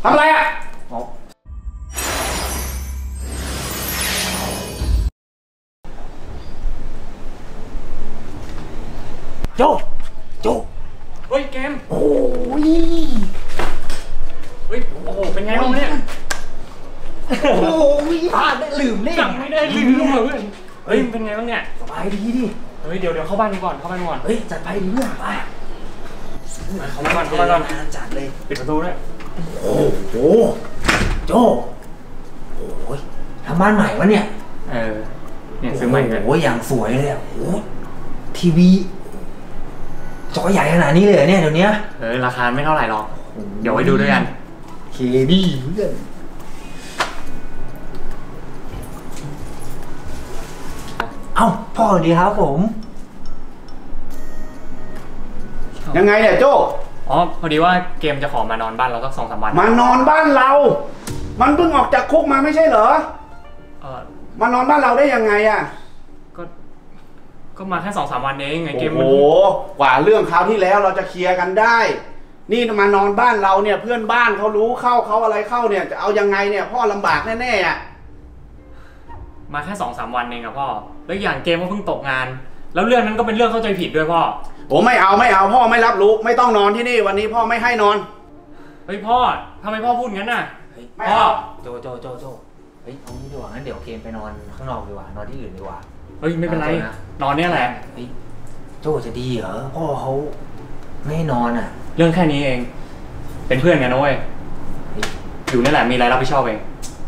ทำอะไรอ่ะโจเฮ้ยเกมโอ้ยเฮ้ยโอ้โหเป็นไงบ้างเนี่ยโอ้ยพลาดได้ลืมเล่นสั่งไม่ได้ลืมเลยเพื่อนเฮ้ยเป็นไงบ้างเนี่ยสบายดีดิเฮ้ยเดี๋ยวเข้าบ้านก่อนเฮ้ยจัดไปดิเพื่อนไปเข้าบ้านจัดเลยปิดประตูด้วยโอ้โหโจโอ้ยทำบ้านใหม่วะเนี่ยเนี่ยซื้อใหม่เลยโอ้ยอย่างสวยเลยอ่ะโอ้ทีวีจอใหญ่ขนาดนี้เลยเนี่ยเดี๋ยวนี้ราคาไม่เท่าไหร่หรอกเดี๋ยวไว้ดูด้วยกันเคดีเพื่อนเอ้าพ่อดีครับผมยังไงเนี่ยโจ้พอดีว่าเกมจะขอมานอนบ้านเราสัก2-3 วันมานอนบ้านเรามันเพิ่งออกจากคุกมาไม่ใช่เหรอมานอนบ้านเราได้ยังไงอ่ะก็มาแค่2-3 วันเองไงเกมโอ้โหกว่าเรื่องคราวที่แล้วเราจะเคลียร์กันได้นี่มานอนบ้านเราเนี่ยเพื่อนบ้านเขารู้เข้าเขาอะไรเข้าเนี่ยจะเอายังไงเนี่ยพ่อลำบากแน่ๆอ่ะมาแค่2-3 วันเองครับพ่อแล้วอย่างเกมก็เพิ่งตกงานแล้วเรื่องนั้นก็เป็นเรื่องเข้าใจผิดด้วยพ่อผมไม่เอาพ่อไม่รับรู้ไม่ต้องนอนที่นี่วันนี้พ่อไม่ให้นอนเฮ้ยพ่อทำไมพ่อพูดงั้นน่ะพ่อโจเฮ้ยเอางี้ดีกว่างั้นเดี๋ยวเกมไปนอนข้างนอกดีกว่านอนที่อื่นดีกว่าเฮ้ยไม่เป็นไรนอนเนี่ยแหละโจจะดีเหรอพ่อเขาไม่ให้นอนอ่ะเรื่องแค่นี้เองเป็นเพื่อนกันนะเว้ยอยู่นี่แหละมีอะไรรับผิดชอบเอง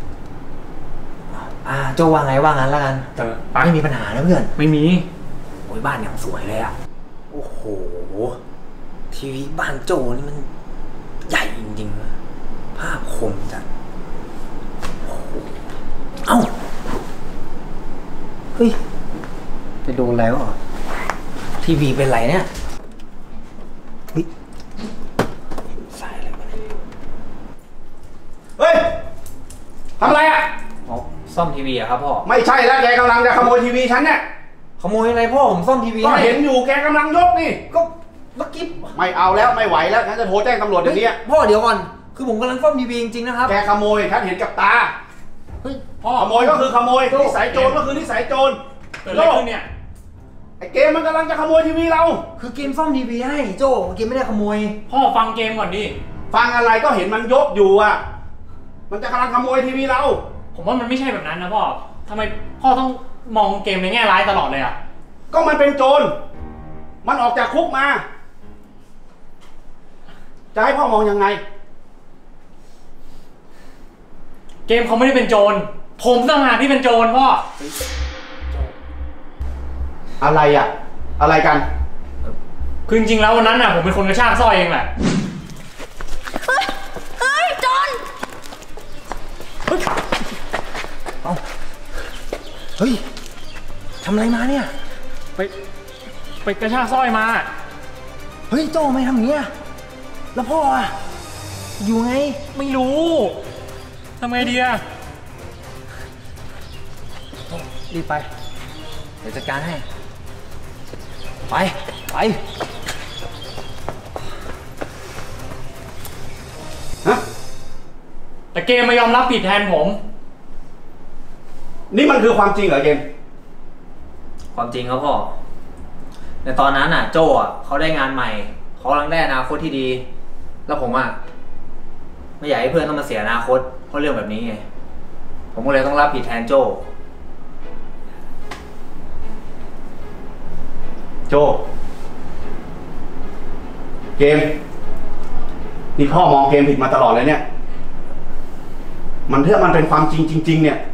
โจว่าไงว่างั้นแล้วกันไม่มีปัญหานะเพื่อนไม่มีโอ้ยบ้านอย่างสวยเลยอ่ะโอ้โหทีวีบ้านโจนี่มันใหญ่จริงๆนะภาพคมจัดเอ้าเฮ้ยไปโดนอะไรวะทีวีเป็นไรเนี่ยเฮ้ยสายอะไรวะเฮ้ยทำอะไรอ่ะซ่อมทีวีอะครับพ่อไม่ใช่แล้วแกกำลังจะขโมยทีวีฉันเนี่ยขโมยอะไรพ่อผมซ่อมทีวีก็เห็นอยู่แกกำลังยกนี่ก็เมื่อกี้ไม่เอาแล้วไม่ไหวแล้วฉันจะโทรแจ้งตำรวจเดี๋ยวนี้พ่อเดี๋ยวก่อนคือผมกำลังซ่อมทีวีจริงๆนะครับแกขโมยฉันเห็นกับตาเฮ้ยพ่อขโมยก็คือขโมยนิสัยโจรก็คือนิสัยโจรเกิดอะไรขึ้นเนี่ยไอเกมมันกำลังจะขโมยทีวีเราคือเกมซ่อมทีวีให้โจเกมไม่ได้ขโมยพ่อฟังเกมก่อนดิฟังอะไรก็เห็นมันยกอยู่อ่ะมันจะกำลังขโมยทีวีเราผมว่ามันไม่ใช่แบบนั้นนะพ่อทำไมพ่อต้องมองเกมในแง่ร้ายตลอดเลยอ่ะก็มันเป็นโจรมันออกจากคุกมาจะให้พ่อมองยังไงเกมเขาไม่ได้เป็นโจรผมต่างหากที่เป็นโจรพ่ออะไรอ่ะอะไรกันคือจริงๆแล้ววันนั้นน่ะผมเป็นคนกระชากสร้อยเองแหละเฮ้ยโจรเฮ้ยทำอะไรมาเนี่ยไปกระชากสร้อยมาเฮ้ยโจไม่ทำอย่างเงี้ยแล้วพ่ออะอยู่ไงไม่รู้ทำไงดีอะรีบไปเดี๋ยวจัดการให้ไปฮะแต่เกมไม่ยอมรับผิดแทนผมนี่มันคือความจริงเหรอเกมความจริงครับพ่อในตอนนั้นน่ะโจอ่ะเขาได้งานใหม่เขากำลังได้อนาคตที่ดีแล้วผมอ่ะไม่อยากให้เพื่อนต้องมาเสียอนาคตเพราะเรื่องแบบนี้ไงผมก็เลยต้องรับผิดแทนโจเกมนี่พ่อมองเกมผิดมาตลอดเลยเนี่ยมันถ้ามันเป็นความจริงจริงๆเนี่ย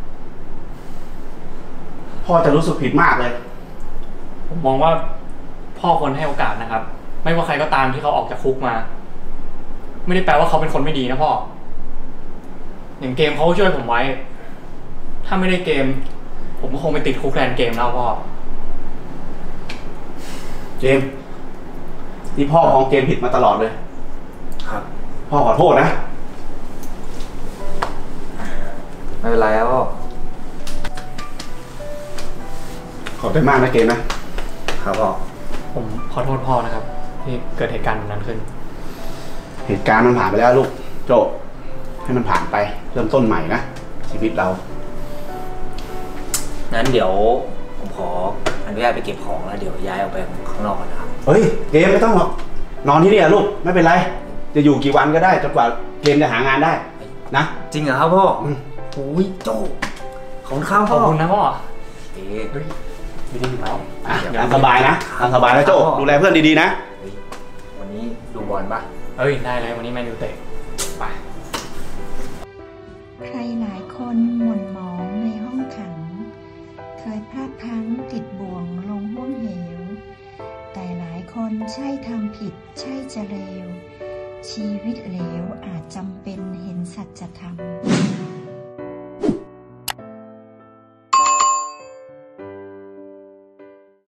พ่อจะรู้สึกผิดมากเลยผมมองว่าพ่อควรให้โอกาสนะครับไม่ว่าใครก็ตามที่เขาออกจากคุกมาไม่ได้แปลว่าเขาเป็นคนไม่ดีนะพ่ออย่างเกมเขาช่วยผมไว้ถ้าไม่ได้เกมผมก็คงไปติดคุกแทนเกมแล้วพ่อเกมนี่พ่อมองเกมผิดมาตลอดเลยครับพ่อขอโทษนะไม่เป็นไรครับพ่อขอบใจมากนะเกมนะครับพ่อผมขอโทษพ่อนะครับที่เกิดเหตุการณ์แบบนั้นขึ้นเหตุการณ์มันผ่านไปแล้วลูกโจให้มันผ่านไปเริ่มต้นใหม่นะชีวิตเรางั้นเดี๋ยวผมขออนุญาตไปเก็บของแล้วเดี๋ยวย้ายออกไปข้างนอกก่อนนะครับเฮ้ยเกมไม่ต้องหรอกนอนที่นี่ลูกไม่เป็นไรจะอยู่กี่วันก็ได้จนกว่าเกมจะหางานได้นะจริงเหรอครับพ่อโอ้ยโจ้ของข้าวพ่อขอบคุณนะพ่อเฮ้ยไม่ได้อยู่ไหมตามสบายนะตามสบายนะโจ้ดูแลเพื่อนดีๆนะวันนี้ดูบอลปะได้เลยวันนี้แมนยูเตะไปใครหลายคนหม่นหมองในห้องขังเคยพลาดพลั้งติดบ่วงลงห้วงเหวแต่หลายคนใช่ทำผิดใช่จะเลวชีวิตเหลวอาจจำเป็นเห็นสัจธรรม